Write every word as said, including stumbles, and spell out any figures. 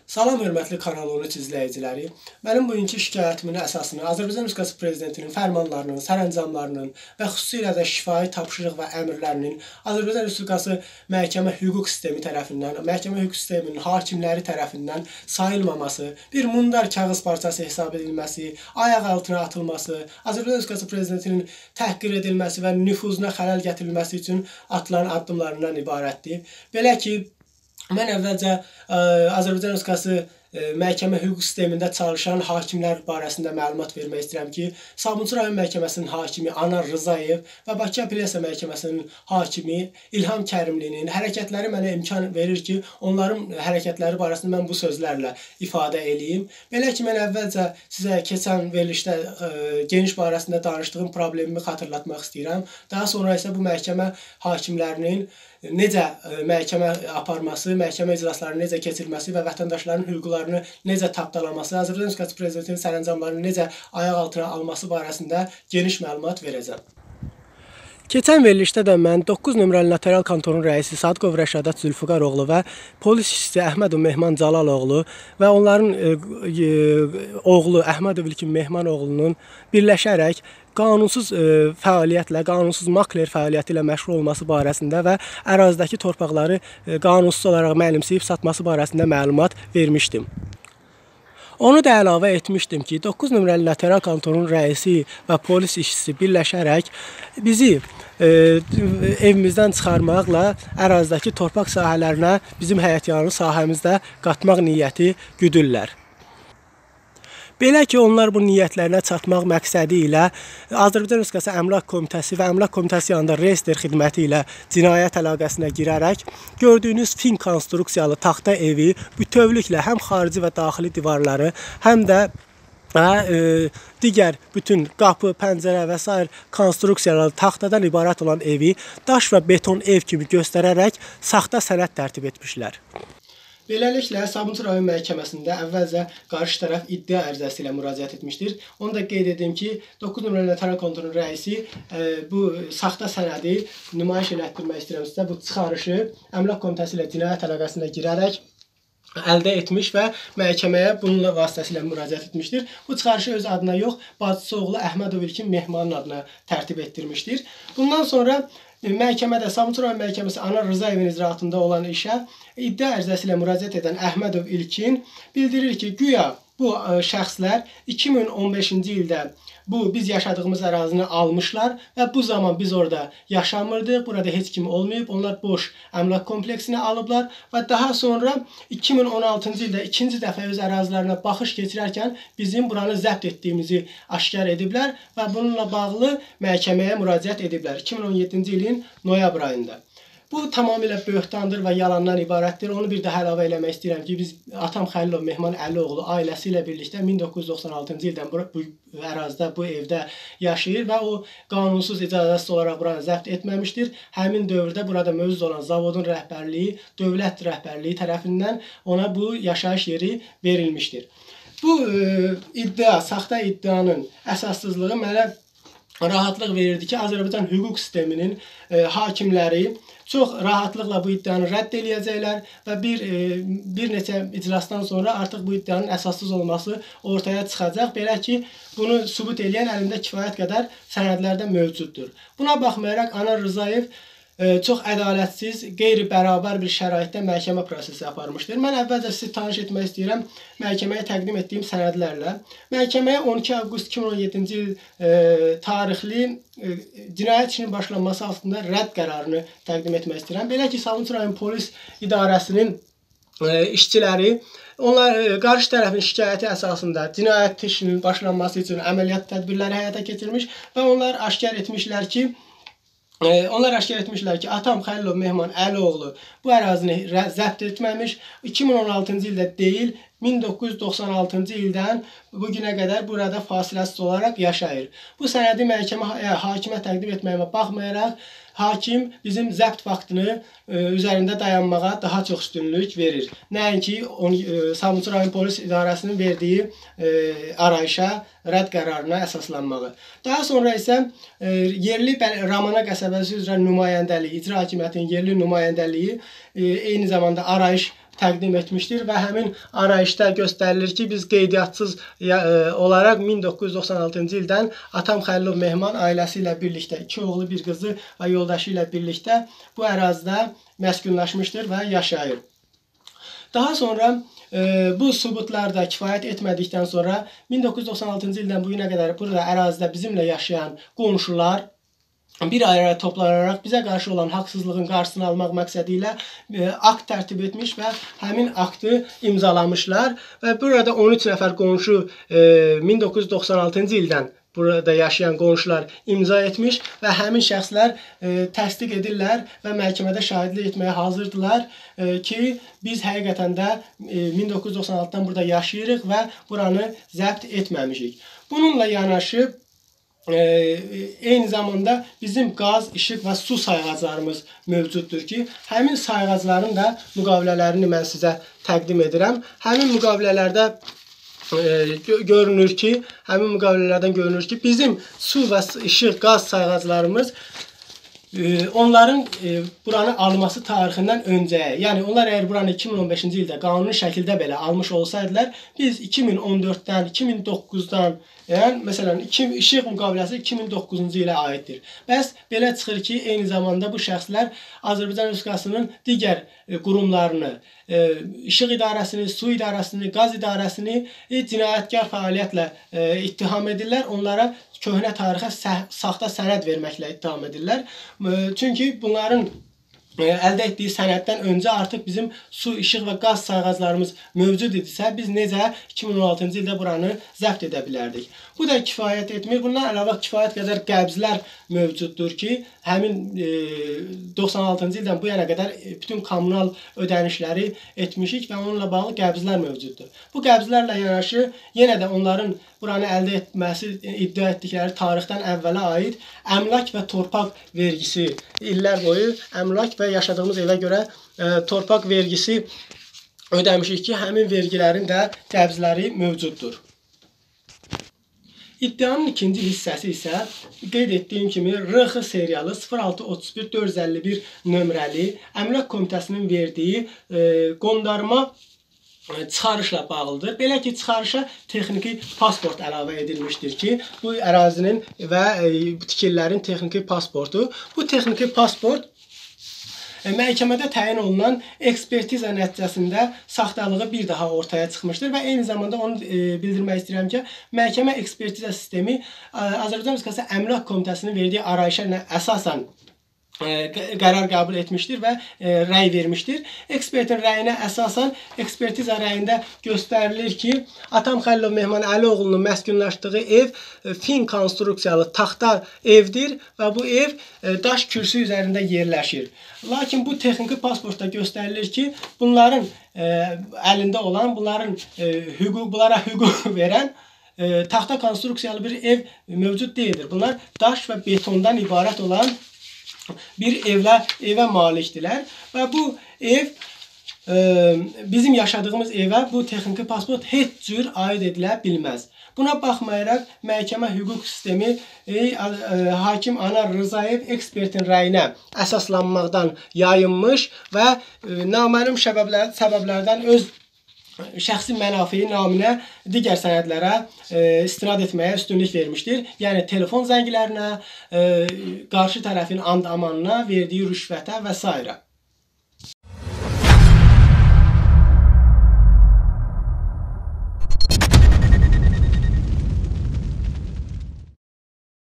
Salam hörmətli Kanal on üç izləyiciləri. Mənim bugünkü şikayətimin əsasını Azərbaycan Respublikası Prezidentinin fərmanlarının, sərəncamlarının və xüsusilə də şifahi tapşırıq və əmrlərinin Azərbaycan Respublikası məhkəmə hüquq sistemi tərəfindən, məhkəmə hüquq sisteminin hakimləri tərəfindən sayılmaması, bir mundar kağız parçası hesab edilməsi, ayaq altına atılması, Azərbaycan Respublikası Prezidentinin təhqir edilməsi və nüfuzuna xələl gətirilməsi üçün atılan addımlarından ibarətdir. Belə ki, mən əvvəlcə ə, Azərbaycan Respublikası ə, məhkəmə hüquq sistemində çalışan hakimlər barəsində məlumat vermək istəyirəm ki, Sabunçu rayon məhkəməsinin hakimi Anar Rzayev və Bakı Apellyasiya məhkəməsinin hakimi İlham Kərimlinin hərəkətləri mənə imkan verir ki, onların hərəkətləri barəsində mən bu sözlərlə ifadə eləyim. Belə ki, mən əvvəlcə sizə keçən verilişdə ə, geniş barəsində danışdığım problemimi xatırlatmaq istəyirəm. Daha sonra isə bu məhkəmə hakimlərinin necə məhkəmə aparması, məhkəmə iclaslarının necə keçirilməsi və vətəndaşların hüquqlarını necə tapdalaması, Azərbaycan Respublikası Prezidentinin sərəncamlarını necə ayaq altına alması barəsində geniş məlumat verəcəm. Keçən verilişdə də mən doqquz nömrəli notarial kontorun rəisi Sadıqov Rəşadat Zülfüqaroğlu və polis işçisi Əhmədov Mehman Calaloğlu və onların e, e, oğlu Əhmədov İlkin Mehman oğlunun birləşərək qanunsuz e, fəaliyyətlə, qanunsuz makler fəaliyyəti ilə məşğul olması barəsində və ərazidəki torpaqları e, qanunsuz olaraq mənimsəyib satması barəsində məlumat vermişdim. Onu da əlavə etmişdim ki, doqquz nömrəli notarial kontorun rəisi və polis işçisi birləşərək bizi e, evimizdən çıxarmaqla ərazidəki torpaq sahələrinə bizim həyətyanı sahəmizdə qatmaq niyyəti güdürlər. Belə ki, onlar bu niyyətlərinə çatmaq məqsədi ilə Azərbaycan Respublikası Əmlak Komitəsi və Əmlak Komitəsi yanında reyestr xidməti ilə cinayət əlaqəsinə girərək gördüyünüz fin konstruksiyalı taxta evi bütövlüklə həm xarici və daxili divarları, həm də və e, digər bütün qapı, pəncərə və s. konstruksiyaları taxtadan ibarət olan evi daş və beton ev kimi göstərərək saxta sənəd tərtib etmişlər. Beləliklə, Sabunçu rayon məhkəməsində əvvəlcə qarşı tərəf iddia ərizəsi ilə müraciət etmişdir. Onu da qeyd edim ki, doqquz nömrəli notarial kontorun rəisi e, bu saxta sənədi nümayiş elətdirmək istəyirəm sizə. Bu çıxarışı Əmlak Komitəsi ilə cinayət əlaqəsinə girərək əldə etmiş və məhkəməyə bununla vasitəsilə müraciət etmişdir. Bu çıxarışı öz adına yox, bacısı oğlu Əhmədov İlkin Mehmanın adına tərtib etdirmişdir. Bundan sonra məhkəmədə Sabunçu rayon məhkəməsi Anar Rzayevin icraatında olan işə iddia ərizəsi ilə müraciət edən Əhmədov İlkin bildirir ki, güya bu şəxslər iki min on beşinci ildə bu biz yaşadığımız ərazini almışlar və bu zaman biz orada yaşamırdıq, burada heç kim olmayıb, onlar boş əmlak kompleksini alıblar və daha sonra iki min on altıncı ildə ikinci dəfə öz ərazilərinə baxış keçirərkən bizim buranı zəbt etdiyimizi aşkar ediblər və bununla bağlı məhkəməyə müraciət ediblər iki min on yeddinci ilin noyabr ayında. Bu tamamilə böhtandır və yalandan ibarətdir. Onu bir daha əlavə eləmək istəyirəm ki, biz atam Xəlilov Mehman Əlioğlu ailəsi ilə birlikdə min doqquz yüz doxsan altıncı ildən bu, bu ərazidə, bu evdə yaşayır və o qanunsuz icazəsiz olaraq buranı zəbt etməmişdir. Həmin dövrdə burada mövcud olan zavodun rəhbərliyi, dövlət rəhbərliyi tərəfindən ona bu yaşayış yeri verilmişdir. Bu e, iddia, saxta iddianın əsassızlığı mənə rahatlıq verirdi ki, Azərbaycan hüquq sisteminin e, hakimləri çox rahatlıqla bu iddianı rədd eləyəcəklər və bir, e, bir neçə iclasdan sonra artıq bu iddianın əsassız olması ortaya çıxacaq. Belə ki, bunu sübut eləyən əlində kifayət qədər sənədlər də mövcuddur. Buna baxmayaraq Anar Rzayev e, çox ədalətsiz, qeyri-bərabər bir şəraitdə məhkəmə prosesi aparmışdır. Mən əvvəlcə sizi tanış etmək istəyirəm məhkəməyə təqdim etdiyim sənədlərlə. Məhkəməyə on iki avqust iki min on yeddinci il e, tarixli e, cinayət işinin başlanması altında rədd qərarını təqdim etmək istəyirəm. Belə ki, Sabunçu rayon polis idarəsinin e, işçiləri onlar e, qarşı tərəfin şikayəti əsasında cinayət işinin başlanması üçün əməliyyat tədbirləri həyata keçirmiş və onlar aşkar etmişlər ki, Onlar aşkar etmişlər ki, atam Xəlilov Mehman Əlioğlu bu ərazini zəbt etməmiş, iki min on altıncı ildə deyil, min doqquz yüz doxsan altıncı ildən bugünə qədər burada fasiləsiz olaraq yaşayır. Bu sənədi məhkəmə hakimə təqdim etməyimə baxmayaraq, hakim bizim zəbt vaxtını e, üzərində dayanmağa daha çox üstünlük verir. Nəinki e, Sabunçu rayon polis idarəsinin verdiyi e, arayışa, rədd qərarına əsaslanmağı. Daha sonra isə e, yerli Ramana qəsəbəsi üzrə nümayəndəliyi, icra hakimiyyətinin yerli nümayəndəliyi e, eyni zamanda arayış təqdim etmişdir və həmin arayışda göstərilir ki, biz qeydiyyatçız olaraq min doqquz yüz doxsan altıncı ildən atam Xəlilov Mehman ailəsi ilə birlikdə, iki oğlu, bir qızı və yoldaşı ilə birlikdə bu ərazidə məskunlaşmışdır və yaşayır. Daha sonra e, bu sübutlar da kifayət etmədikdən sonra min doqquz yüz doxsan altıncı ildən bu günə qədər burada ərazidə bizimlə yaşayan qonşular bir araya toplanaraq bizə qarşı olan haqsızlığın qarşısını almaq məqsədi ilə e, akt tərtib etmiş və həmin aktı imzalamışlar və burada on üç nəfər qonşu e, min doqquz yüz doxsan altıncı ildən burada yaşayan qonşular imza etmiş və həmin şəxslər e, təsdiq edirlər və məhkəmədə şahidlik etməyə hazırdılar e, ki, biz həqiqətən də e, min doqquz yüz doxsan altıdan burada yaşayırıq və buranı zəbt etməmişik. Bununla yanaşı Ee, eyni zamanda bizim qaz, işıq və su sayğaclarımız mövcuddur ki, həmin sayğacların da müqavilələrini mən sizə təqdim edirəm. Həmin müqavilələrdə e, görünür ki, həmin müqavilələrdən görünür ki, bizim su və işıq, qaz sayğaclarımız e, onların e, buranı alması tarixindən öncəyə, yəni onlar əgər buranı iki min on beşinci ildə qanuni şəkildə belə almış olsaydılar, biz iki min on dörddən, iki min doqquzdan yəni, məsələn, işıq müqaviləsi iki min doqquzuncu ilə aiddir. Bəs belə çıxır ki, eyni zamanda bu şəxslər Azərbaycan Respublikasının digər e, qurumlarını, e, işıq idarəsini, su idarəsini, qaz idarəsini e, cinayətkar fəaliyyətlə e, ittiham edirlər. Onlara köhnə tarixə saxta sənəd verməklə ittiham edirlər. E, çünki bunların əldə etdiyi sənəddən öncə artıq bizim su, işıq və qaz sayğaclarımız mövcud idisə, biz necə iki min on altıncı ildə buranı zəbt edə bilərdik. Bu da kifayət etmir. Bundan əlavə kifayət qədər qəbzlər mövcuddur ki, həmin e, doxsan altıncı ildən bu yana qədər bütün kommunal ödənişləri etmişik və onunla bağlı qəbzlər mövcuddur. Bu qəbzlərlə yanaşı yenə də onların buranı əldə etməsi iddia etdikləri tarixdən əvvələ aid əmlak və torpaq vergisi, illər boyu əmlak və yaşadığımız evə görə e, torpaq vergisi ödəmişik ki, həmin vergilərin də qəbzləri mövcuddur. İddianın ikinci hissəsi isə qeyd etdiyim kimi R X seriyalı sıfır altı otuz bir dörd yüz əlli bir nömrəli Əmlak Komitəsinin verdiyi e, qondarma çıxarışla bağlıdır. Belə ki, çıxarışa texniki pasport əlavə edilmişdir ki, bu ərazinin və e, tikililərin texniki pasportu. Bu texniki pasport məhkəmədə təyin olunan ekspertiza nəticəsində saxtalığı bir daha ortaya çıxmışdır və eyni zamanda onu e, bildirmək istəyirəm ki, məhkəmə ekspertiza sistemi Azərbaycan Respublikası Əmlak Komitəsinin verdiyi arayışa əsasən qərar qəbul etmişdir və e, rəy vermişdir. Ekspertin rəyinə əsasən ekspertiza rəyində göstərilir ki, atam Xəlilov Mehman Əlioğlunun məskunlaşdığı ev e, fin konstruksiyalı taxta evdir və bu ev e, daş kürsü üzərində yerləşir. Lakin bu texniki pasportda göstərilir ki, bunların e, əlində olan, bunların e, hüquq, bunlara hüquq verən e, taxta konstruksiyalı bir ev mövcud deyildir. Bunlar daş və betondan ibarət olan bir evlə, evə malikdirlər və bu ev e, bizim yaşadığımız evə bu texniki pasport heç cür aid edilə bilməz. Buna baxmayaraq məhkəmə hüquq sistemi e, e, hakim Anar Rızayev ekspertin rəyinə əsaslanmaqdan yayınmış və e, naməlum səbəblər, səbəblərdən öz şəxsi mənafiyi naminə digər sənədlərə e, istinad etməyə üstünlük vermişdir. Yəni telefon zənglərinə, e, qarşı tərəfin and amanına, verdiyi rüşvətə və s.